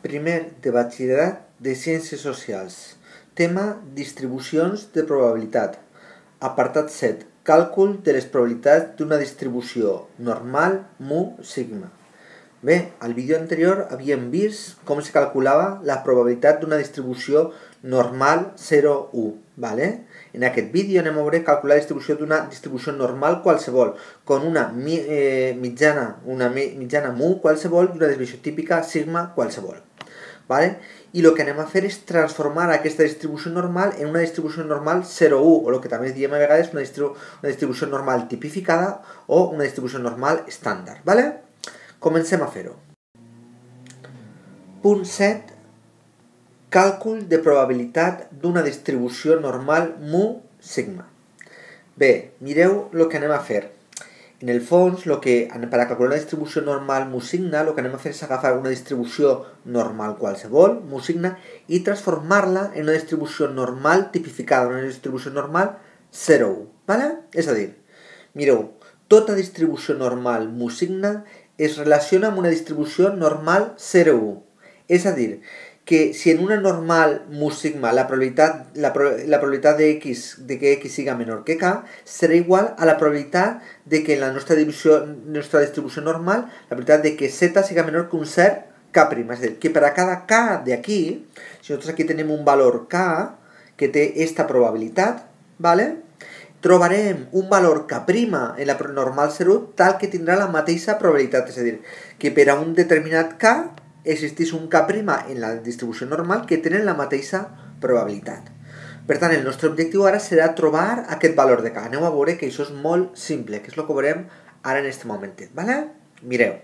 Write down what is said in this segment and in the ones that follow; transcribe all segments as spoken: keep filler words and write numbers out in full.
Primer de batxillerat de Ciències Socials. Tema distribucions de probabilitat. Apartat set. Càlcul de les probabilitats d'una distribució normal mu sigma. Bé, al vídeo anterior havíem vist com se calculava la probabilitat d'una distribució normal zero u. ¿vale? En aquest vídeo anem a veure calcular la distribució d'una distribució normal qualsevol, con una eh, mitjana, una mitjana mu qualsevol i una desviació típica sigma qualsevol. ¿Vale? I el que anem a fer és transformar aquesta distribució normal en una distribució normal zero u, o el que també diem a vegades una, distribu una distribució normal tipificada o una distribució normal estàndard. ¿Vale? Comencem a fer-ho. Punt set. Càlcul de probabilitat d'una distribució normal mu sigma. Bé, mireu el que anem a fer. En el fons, lo que, per a calcular una distribució normal mu sigma, el que anem a fer és agafar una distribució normal qualsevol, mu sigma, i transformar-la en una distribució normal tipificada, una distribució normal zero u. ¿Vale? És a dir, mireu, tota distribució normal mu sigma es relaciona amb una distribució normal zero u. És a dir, que si en una normal mu sigma la probabilitat, la, la probabilitat de, X, de que X siga menor que K serà igual a la probabilitat de que en la nostra, divisió, nostra distribució normal la probabilitat de que Z siga menor que un cert K'. És a dir, que per a cada K d'aquí, si nosaltres aquí tenim un valor K que té esta probabilitat, ¿vale? Trobarem un valor K' en la normal zero tal que tindrà la mateixa probabilitat. És a dir, que per a un determinat K existeix un K' en la distribució normal que tenen la mateixa probabilitat. Per tant, el nostre objectiu ara serà trobar aquest valor de K. Aneu a veure que això és molt simple, que és el que veurem ara en aquest momentet. ¿Vale? Mireu.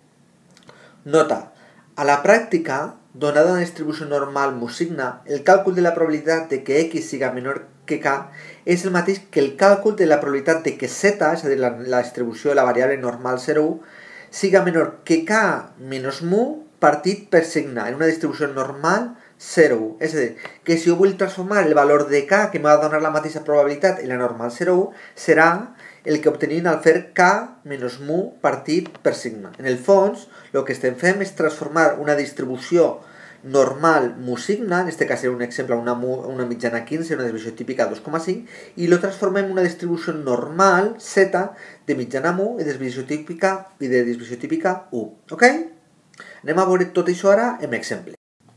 Nota, a la pràctica, donada una distribució normal mu sigma, el càlcul de la probabilitat de que X siga menor que K és el mateix que el càlcul de la probabilitat de que Z, és a dir, la, la distribució de la variable normal zero u, siga menor que K menys mu partit per sigma, en una distribució normal zero u. És a dir, que si jo vull transformar el valor de K, que m'ha de donar la mateixa probabilitat en la normal zero u, serà el que obtenim al fer K menys mu partit per sigma. En el fons, el que estem fent és transformar una distribució normal mu sigma, en aquest cas serà un exemple, una, mu, una mitjana quinze, una desviació típica dos coma cinc, i lo transformem en una distribució normal Z de mitjana mu i desviació típica i de desviació típica u. Ok? Anem a veure tot això ara amb exemple.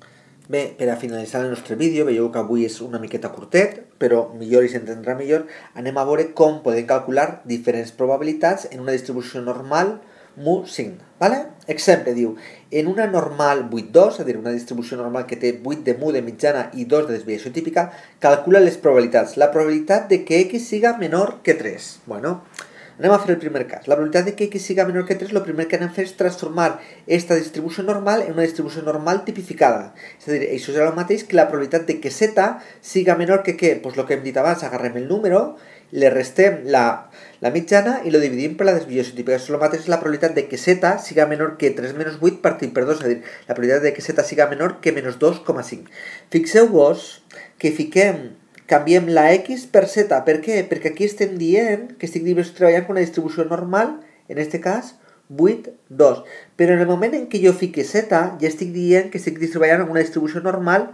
Bé, per a finalitzar el nostre vídeo, veieu que avui és una miqueta curtet, però millor i s'entendrà millor, anem a veure com podem calcular diferents probabilitats en una distribució normal mu sigma. ¿Vale? Exemple, diu, en una normal vuit dos, és a dir, una distribució normal que té vuit de mu de mitjana i dos de desviació típica, calcula les probabilitats. La probabilitat de que X siga menor que tres. Bueno, anem a fer el primer cas. La probabilitat de que X siga menor que tres, el primer que anem a fer és transformar esta distribució normal en una distribució normal tipificada. És a dir, això serà el mateix que la probabilitat de que Z siga menor que què? Doncs el que hem dit abans, agarrem el número, le restem la, la mitjana i lo dividim per la desviació típica. Això és el mateix que la probabilitat de que Z siga menor que tres menys vuit partit per dos, és a dir, la probabilitat de que Z siga menor que menys dos coma cinc. Fixeu-vos que fiquem canviem la X per Z. Per què? Perquè aquí estem dient que estic treballant amb una distribució normal, en aquest cas, vuit dos. Però en el moment en què jo fique Z, ja estic dient que estic treballant amb una distribució normal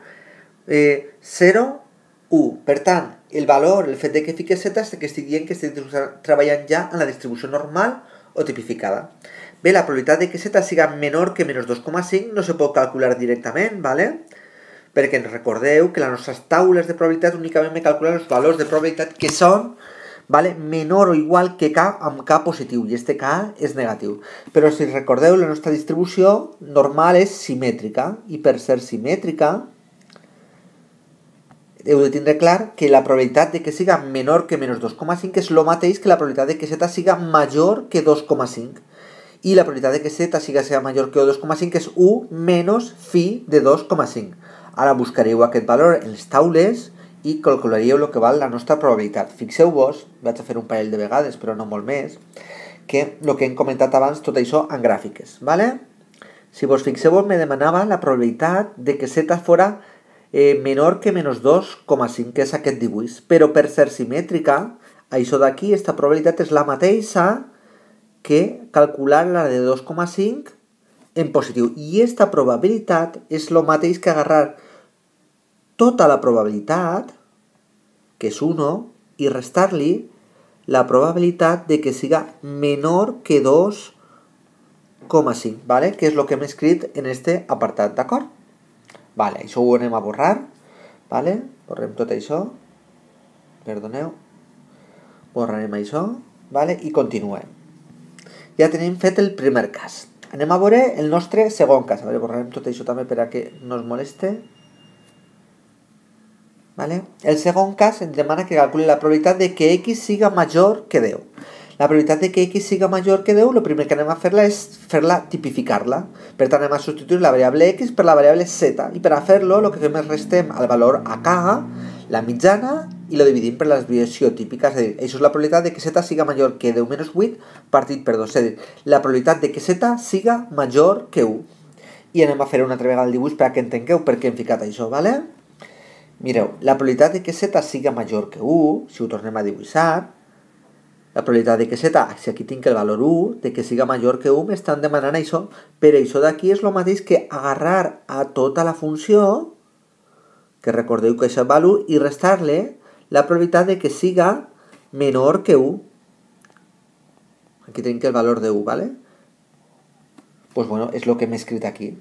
eh, zero u. Per tant, el valor, el fet de que fique Z, és que estic dient que estic treballant ja en la distribució normal o tipificada. Bé, la probabilitat de que Z siga menor que menys dos coma cinc no se pot calcular directament, ¿vale? Perquè recordeu que les nostres taules de probabilitat únicament me calculen els valors de probabilitat que són, ¿vale?, menor o igual que K amb K positiu, i este K és negatiu. Però si recordeu, la nostra distribució normal és simètrica, i per ser simètrica heu de tindre clar que la probabilitat de que siga menor que menys dos coma cinc és el mateix que la probabilitat de que Z siga major que dos coma cinc. I la probabilitat de que Z siga, siga major que dos coma cinc és u menys fi de dos coma cinc. Ara buscareu aquest valor en les taules i calcularíeu el que val la nostra probabilitat. Fixeu-vos, vaig a fer un parell de vegades, però no molt més, que el que hem comentat abans, tot això en gràfiques. ¿Vale? Si vos fixeu-vos, me demanava la probabilitat de que Z fora eh, menor que menys dos coma cinc, que és aquest dibuix. Però per ser simètrica, això d'aquí, aquesta probabilitat és la mateixa que calcular la de dos coma cinc en positiu. I aquesta probabilitat és el mateix que agarrar tota la probabilitat, que és u, i restar-li la probabilitat de que siga menor que dos coma cinc, ¿vale? Que és el que hem escrit en este apartat, d'acord? Vale, això ho anem a borrar, ¿vale? Borrem tot això, perdoneu, borrarem això, ¿vale? I continuem. Ja tenim fet el primer cas. Anem a veure el nostre segon cas. A veure, borrarem tot això també per a que no es moleste. ¿Vale? El segon cas ens demana que calculi la probabilitat de que x siga major que deu. La probabilitat de que x siga major que deu, el primer que anem a fer-la és fer-la tipificar-la. Per tant, anem a substituir la variable x per la variable z. I per a fer-lo, el que fem és restem el valor a k, la mitjana, i la dividim per la desviació típica. És a dir, això és la probabilitat de que z siga major que deu menys vuit partit per dos. És a dir, la probabilitat de que z siga major que u. I anem a fer una altra vegada el dibuix per a que entengueu per què hem ficat això, ¿vale? Mireu, la probabilitat de que z siga major que u, si ho tornem a dibuixar, la probabilitat de que z, si aquí tinc el valor u, de que siga major que u, m'estan demanant això, però això d'aquí és el mateix que agarrar a tota la funció, que recordeu que això val u, i restar-li la probabilitat de que siga menor que u. Aquí tinc el valor de u, ¿vale? Pues bueno, és el que hem escrit aquí.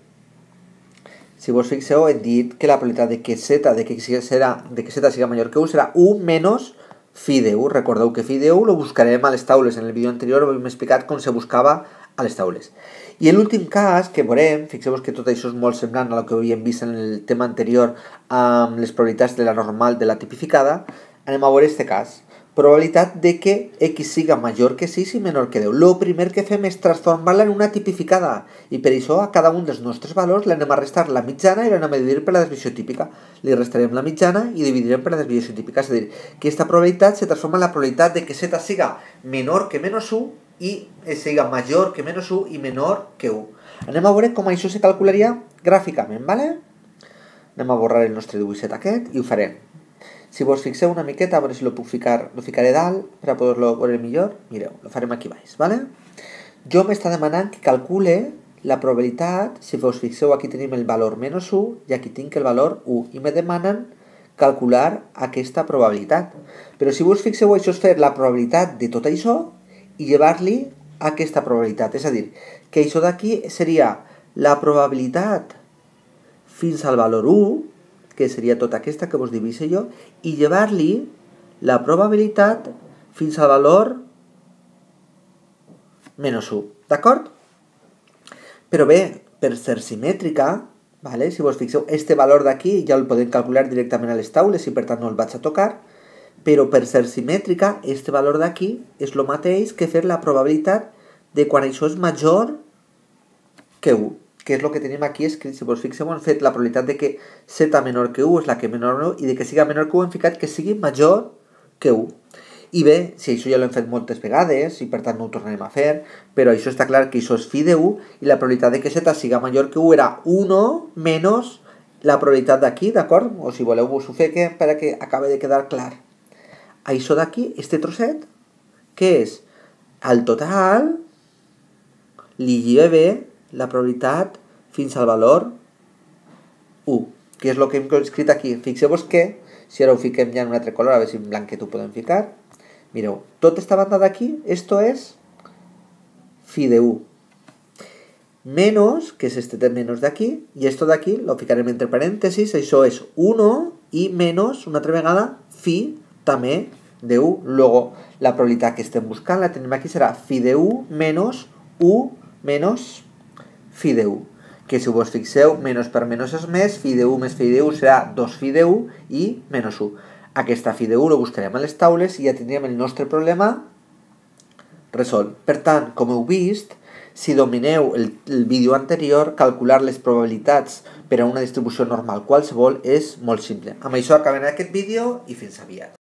Si vos fixeu, he dit que la probabilitat de que z, de que serà, de que z siga major que u serà u menys phi de u. Recordeu que phi de u lo buscarem a les taules. En el vídeo anterior hem explicat com se buscava a les taules. I l'últim cas que veurem, fixeu-vos que tot això és molt semblant a el que havíem vist en el tema anterior amb les probabilitats de la normal de la tipificada, anem a veure este cas. Probabilitat de que x siga major que sis i menor que deu. Lo primer que fem és transformar-la en una tipificada i per això a cada un dels nostres valors l'anem a restar la mitjana i l'anem a dividir per la desviació típica. Li restarem la mitjana i dividirem per la desviació típica. És a dir, que aquesta probabilitat se transforma en la probabilitat de que z siga menor que menys u i siga major que menys u i menor que u. Anem a veure com això se calcularia gràficament, ¿vale? Anem a borrar el nostre dibuixet aquest i ho farem. Si vos fixeu una miqueta, a veure si lo puc ficar, lo ficaré dalt per a poder-lo veure millor. Mireu, lo farem aquí baix, ¿vale? Jo m'està demanant que calcule la probabilitat, si vos fixeu aquí tenim el valor menys u i aquí tinc el valor u i me demanen calcular aquesta probabilitat. Però si vos fixeu, això és fer la probabilitat de tot això i llevar-li aquesta probabilitat. És a dir, que això d'aquí seria la probabilitat fins al valor u, que seria tota aquesta que vos dibuixo jo, i llevar-li la probabilitat fins al valor menys u, d'acord? Però bé, per ser simètrica, vale? Si vos fixeu, este valor d'aquí ja el podem calcular directament a les taules i per tant no el vaig a tocar, però per ser simètrica, este valor d'aquí és el mateix que fer la probabilitat de quan això és major que u, que és el que tenim aquí escrit. Si vos fixeu, hem fet la probabilitat de que z menor que u és la que menor que u i de que siga menor que u hem ficat que sigui major que u. I bé, si això ja l'hem fet moltes vegades i per tant no ho tornarem a fer, però això està clar que això és phi de u i la probabilitat de que z siga major que u era u menys la probabilitat d'aquí, d'acord? O si voleu vos ho fique per a que acabi de quedar clar. Això d'aquí, este trosset, què és? Al total li lleve la probabilitat fins al valor u, que és el que hem escrit aquí. Fixeu-vos que, si ara ho fiquem ja en un altre color, a veure si en blanquet ho podem ficar, mireu, tota esta banda d'aquí, esto és phi de u, menos, que és este menos d'aquí, i esto d'aquí, lo ficarem entre parèntesis, això és u i menos, una altra vegada, phi també de u. Luego, la probabilitat que estem buscant, la tenim aquí, serà phi de u menos u menos phi de u, que si vos fixeu, menys per menys és més, phi de u més phi de u serà dos phi de u i menys u. Aquesta phi de u lo buscarem a les taules i ja tindríem el nostre problema resolt. Per tant, com heu vist, si domineu el, el vídeo anterior, calcular les probabilitats per a una distribució normal qualsevol és molt simple. Amb això acabem aquest vídeo i fins aviat.